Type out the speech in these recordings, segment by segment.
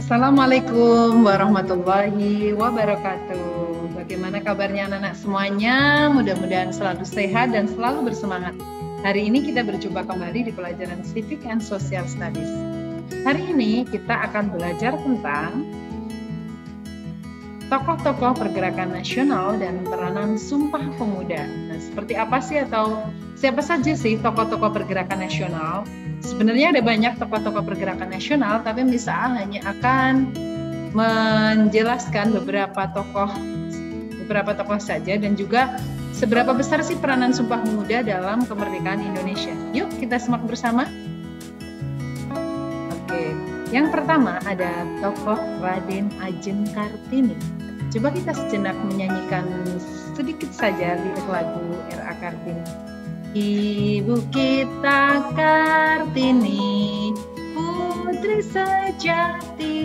Assalamualaikum warahmatullahi wabarakatuh. Bagaimana kabarnya anak-anak semuanya? Mudah-mudahan selalu sehat dan selalu bersemangat. Hari ini kita berjumpa kembali di pelajaran Civic and Social Studies. Hari ini kita akan belajar tentang tokoh-tokoh pergerakan nasional dan peranan Sumpah Pemuda. Nah, seperti apa sih atau siapa saja sih tokoh-tokoh pergerakan nasional? Sebenarnya ada banyak tokoh-tokoh pergerakan nasional, tapi Misa hanya akan menjelaskan beberapa tokoh saja dan juga seberapa besar sih peranan Sumpah Pemuda dalam kemerdekaan Indonesia. Yuk kita simak bersama. Oke, yang pertama ada tokoh Raden Ajeng Kartini. Coba kita sejenak menyanyikan sedikit saja lirik lagu R.A. Kartini. Ibu kita Kartini, putri sejati,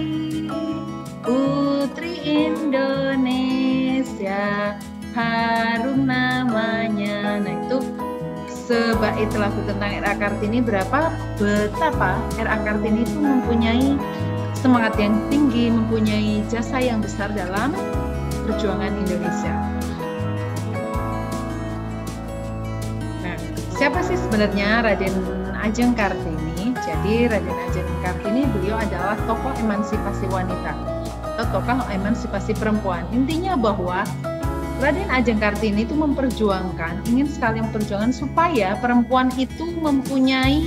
putri Indonesia, harum namanya. Nah itu sebait lagu tentang R.A. Kartini betapa R.A. Kartini itu mempunyai semangat yang tinggi, mempunyai jasa yang besar dalam perjuangan Indonesia. Nah, siapa sih sebenarnya Raden Ajeng Kartini? Jadi Raden Ajeng Kartini beliau adalah tokoh emansipasi wanita atau tokoh emansipasi perempuan. Intinya bahwa Raden Ajeng Kartini itu ingin sekali memperjuangkan supaya perempuan itu mempunyai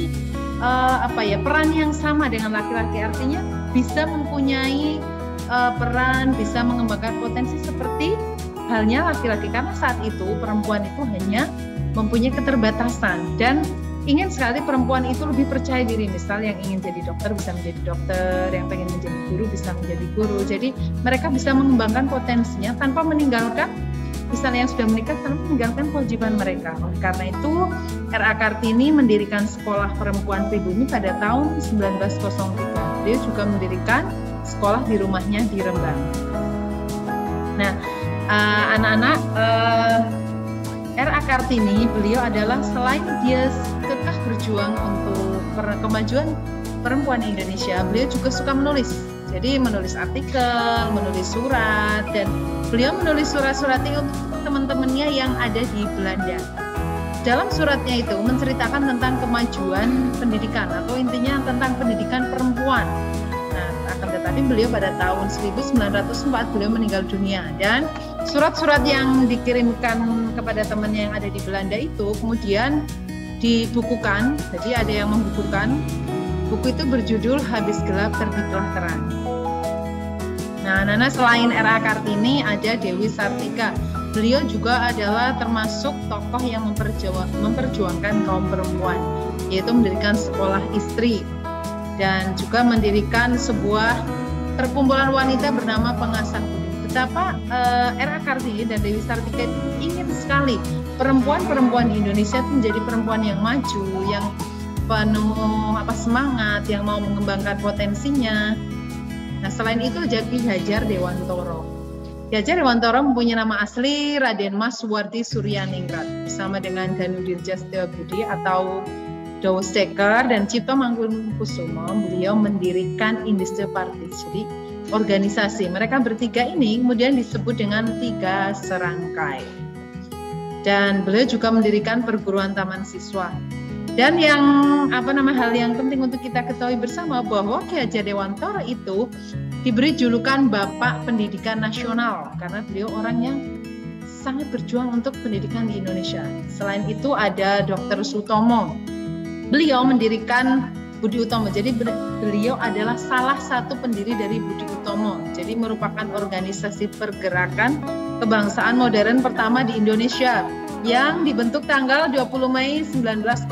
peran yang sama dengan laki-laki, artinya bisa mempunyai peran, bisa mengembangkan potensi seperti halnya laki-laki, karena saat itu perempuan itu hanya mempunyai keterbatasan dan ingin sekali perempuan itu lebih percaya diri. Misal yang ingin jadi dokter bisa menjadi dokter, yang pengen menjadi guru bisa menjadi guru. Jadi mereka bisa mengembangkan potensinya tanpa meninggalkan, misalnya yang sudah menikah, tanpa meninggalkan kewajiban mereka. Karena itu R.A. Kartini mendirikan sekolah perempuan pribumi pada tahun 1903. Dia juga mendirikan sekolah di rumahnya di Rembang. Nah, anak-anak, R.A. Kartini beliau adalah selain dia kekeh berjuang untuk kemajuan perempuan Indonesia, beliau juga suka menulis. Jadi menulis artikel, menulis surat, dan beliau menulis surat-surat itu untuk teman-temannya yang ada di Belanda. Dalam suratnya itu menceritakan tentang kemajuan pendidikan atau intinya tentang pendidikan perempuan. Nah, akan tetapi beliau pada tahun 1904 beliau meninggal dunia, dan surat-surat yang dikirimkan kepada temannya yang ada di Belanda itu kemudian dibukukan. Jadi ada yang membukukan. Buku itu berjudul Habis Gelap Terbitlah Terang. Nah, Nana, selain R.A. Kartini ada Dewi Sartika. Beliau juga adalah termasuk tokoh yang memperjuangkan kaum perempuan, yaitu mendirikan sekolah istri dan juga mendirikan sebuah perkumpulan wanita bernama Pengasah Budi. Betapa R.A. Kartini dan Dewi Sartika itu ingin sekali perempuan-perempuan Indonesia itu menjadi perempuan yang maju, yang penuh semangat, yang mau mengembangkan potensinya. Nah, selain itu Ki Hajar Dewantoro. Ki Hajar Dewantoro mempunyai nama asli Raden Mas Suwardi Suryaningrat, bersama dengan Danu Dirja Setiabudi atau Dowsteker dan Cipto Mangkukusumo. Beliau mendirikan Industri Party, jadi organisasi. Mereka bertiga ini kemudian disebut dengan Tiga Serangkai. Dan beliau juga mendirikan perguruan taman siswa. Dan yang hal yang penting untuk kita ketahui bersama bahwa Ki Hajar Dewantoro itu diberi julukan Bapak Pendidikan Nasional karena beliau orang yang sangat berjuang untuk pendidikan di Indonesia. Selain itu ada Dr. Sutomo. Beliau mendirikan Budi Utomo. Jadi beliau adalah salah satu pendiri dari Budi Utomo. Jadi merupakan organisasi pergerakan kebangsaan modern pertama di Indonesia yang dibentuk tanggal 20 Mei 1908.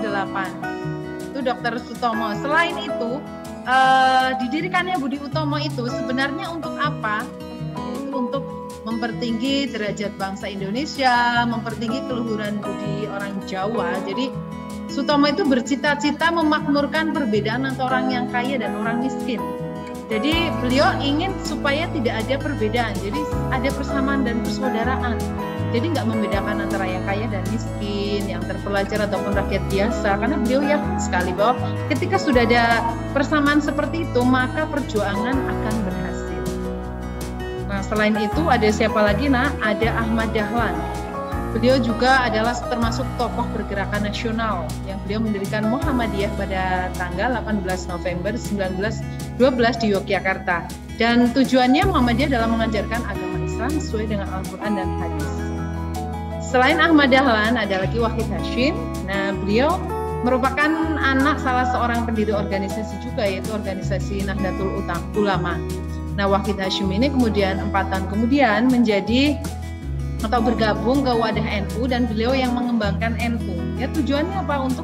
Itu Dr. Sutomo. Selain itu, didirikannya Budi Utomo itu sebenarnya untuk apa? Itu untuk mempertinggi derajat bangsa Indonesia, mempertinggi keluhuran budi orang Jawa. Jadi Sutomo itu bercita-cita memakmurkan perbedaan antara orang yang kaya dan orang miskin. Jadi beliau ingin supaya tidak ada perbedaan, jadi ada persamaan dan persaudaraan. Jadi nggak membedakan antara yang kaya dan miskin, yang terpelajar ataupun rakyat biasa, karena beliau yakin sekali bahwa ketika sudah ada persamaan seperti itu, maka perjuangan akan berhasil. Nah, selain itu ada siapa lagi, Nak? Ada Ahmad Dahlan. Beliau juga adalah termasuk tokoh pergerakan nasional yang beliau mendirikan Muhammadiyah pada tanggal 18 November 1912 di Yogyakarta. Dan tujuannya Muhammadiyah dalam mengajarkan agama Islam sesuai dengan Al-Quran dan Hadis. Selain Ahmad Dahlan, ada lagi Wahid Hasyim. Nah, beliau merupakan anak salah seorang pendiri organisasi juga, yaitu organisasi Nahdlatul Ulama. Nah, Wahid Hasyim ini kemudian 4 tahun kemudian menjadi atau bergabung ke Wadah NU, dan beliau yang mengembangkan NU. Ya, tujuannya apa? Untuk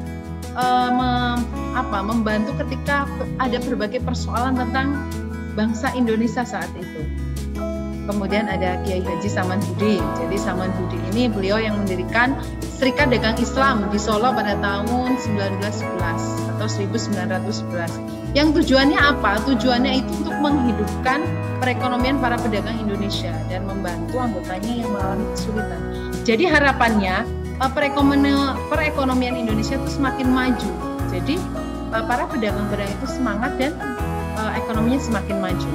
membantu ketika ada berbagai persoalan tentang bangsa Indonesia saat itu. Kemudian ada Kiai Haji Saman Hudi. Jadi Saman Hudi ini beliau yang mendirikan Serikat Dagang Islam di Solo pada tahun 1911 atau 1911. Yang tujuannya apa? Tujuannya itu untuk menghidupkan perekonomian para pedagang Indonesia dan membantu anggotanya yang mengalami kesulitan. Jadi harapannya perekonomian Indonesia itu semakin maju. Jadi para pedagang-pedagang itu semangat dan ekonominya semakin maju.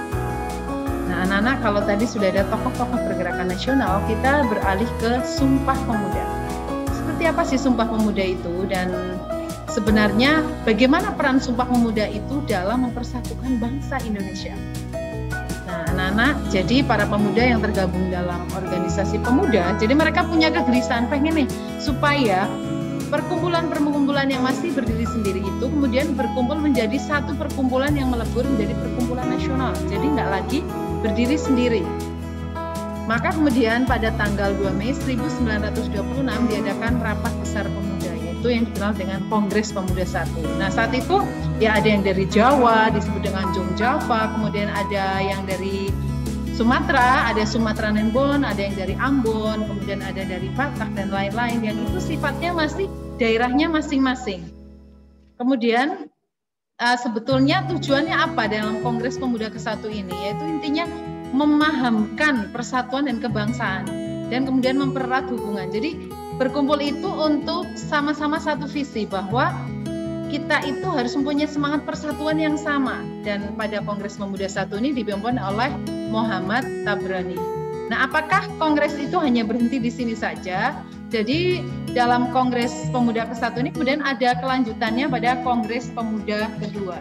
Nah, anak-anak, kalau tadi sudah ada tokoh-tokoh pergerakan nasional, kita beralih ke Sumpah Pemuda. Seperti apa sih Sumpah Pemuda itu, dan sebenarnya bagaimana peran Sumpah Pemuda itu dalam mempersatukan bangsa Indonesia? Nah, anak-anak, jadi para pemuda yang tergabung dalam organisasi pemuda, jadi mereka punya kegelisahan pengen nih supaya perkumpulan-perkumpulan yang masih berdiri sendiri itu kemudian berkumpul menjadi satu perkumpulan yang melebur menjadi perkumpulan nasional. Jadi nggak lagi berdiri sendiri. Maka kemudian pada tanggal 2 Mei 1926 diadakan Rapat Besar Pemuda, yaitu yang dikenal dengan Kongres Pemuda I. Nah, saat itu ya ada yang dari Jawa disebut dengan Jong Java, kemudian ada yang dari Sumatera, ada Sumatera Nembon, ada yang dari Ambon, kemudian ada dari Batak dan lain-lain, yang itu sifatnya masih daerahnya masing-masing. Kemudian sebetulnya tujuannya apa dalam Kongres Pemuda ke-1 ini? Yaitu intinya memahamkan persatuan dan kebangsaan dan kemudian mempererat hubungan. Jadi berkumpul itu untuk sama-sama satu visi bahwa kita itu harus mempunyai semangat persatuan yang sama. Dan pada Kongres Pemuda I ini dipimpin oleh Muhammad Tabrani. Nah, apakah kongres itu hanya berhenti di sini saja? Jadi dalam Kongres Pemuda ke-1 ini kemudian ada kelanjutannya pada Kongres Pemuda kedua.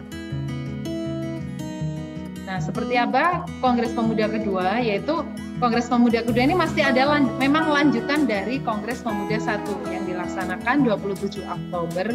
Nah, seperti apa Kongres Pemuda kedua? Yaitu Kongres Pemuda kedua ini masih ada memang lanjutan dari Kongres Pemuda 1 yang dilaksanakan 27 Oktober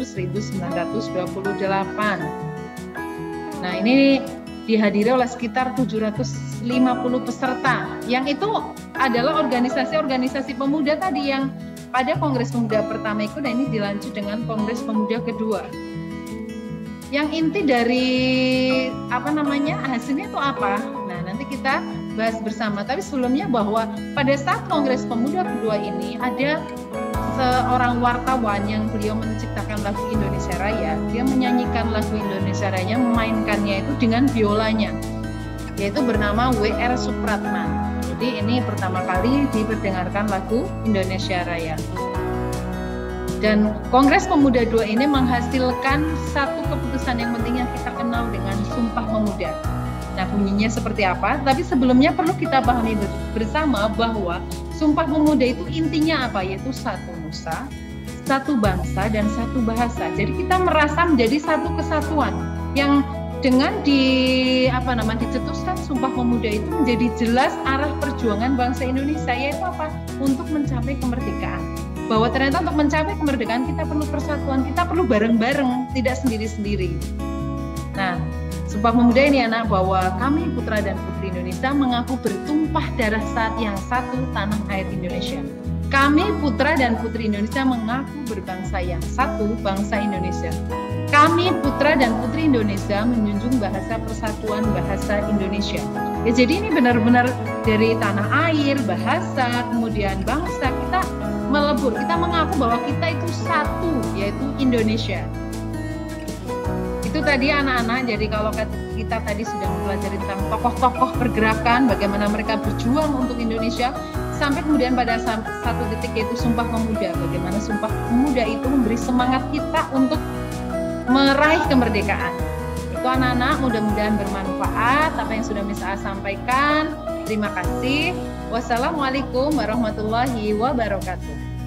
1928. Nah, ini dihadiri oleh sekitar 750 peserta, yang itu adalah organisasi-organisasi pemuda tadi yang pada Kongres Pemuda pertama ikut, dan ini dilanjut dengan Kongres Pemuda kedua. Yang inti dari hasilnya itu apa? Nah, nanti kita bahas bersama. Tapi sebelumnya bahwa pada saat Kongres Pemuda kedua ini ada seorang wartawan yang beliau menciptakan lagu Indonesia Raya. Dia menyanyikan lagu Indonesia Raya, memainkannya itu dengan biolanya, yaitu bernama W.R. Supratman. Jadi ini pertama kali diperdengarkan lagu Indonesia Raya. Dan Kongres Pemuda II ini menghasilkan satu keputusan yang penting yang kita kenal dengan Sumpah Pemuda. Nah, bunyinya seperti apa? Tapi sebelumnya perlu kita pahami bersama bahwa Sumpah Pemuda itu intinya apa? Yaitu satu nusa, satu bangsa, dan satu bahasa. Jadi kita merasa menjadi satu kesatuan yang dengan dicetuskan Sumpah Pemuda itu menjadi jelas arah perjuangan bangsa Indonesia, yaitu apa? Untuk mencapai kemerdekaan. Bahwa ternyata untuk mencapai kemerdekaan kita perlu persatuan, kita perlu bareng-bareng, tidak sendiri-sendiri. Nah, Sumpah Pemuda ini anak, bahwa kami putra dan putri Indonesia mengaku bertumpah darah saat yang satu tanah air Indonesia. Kami putra dan putri Indonesia mengaku berbangsa yang satu, bangsa Indonesia. Kami putra dan putri Indonesia menjunjung bahasa persatuan, bahasa Indonesia. Ya, jadi ini benar-benar dari tanah air, bahasa, kemudian bangsa, kita melebur, kita mengaku bahwa kita itu satu, yaitu Indonesia. Itu tadi anak-anak. Jadi kalau kita tadi sudah mempelajari tentang tokoh-tokoh pergerakan, bagaimana mereka berjuang untuk Indonesia. sampai kemudian pada satu detik yaitu Sumpah Pemuda. Bagaimana Sumpah Pemuda itu memberi semangat kita untuk meraih kemerdekaan. Itu anak-anak, mudah-mudahan bermanfaat apa yang sudah Miss A sampaikan. Terima kasih. Wassalamualaikum warahmatullahi wabarakatuh.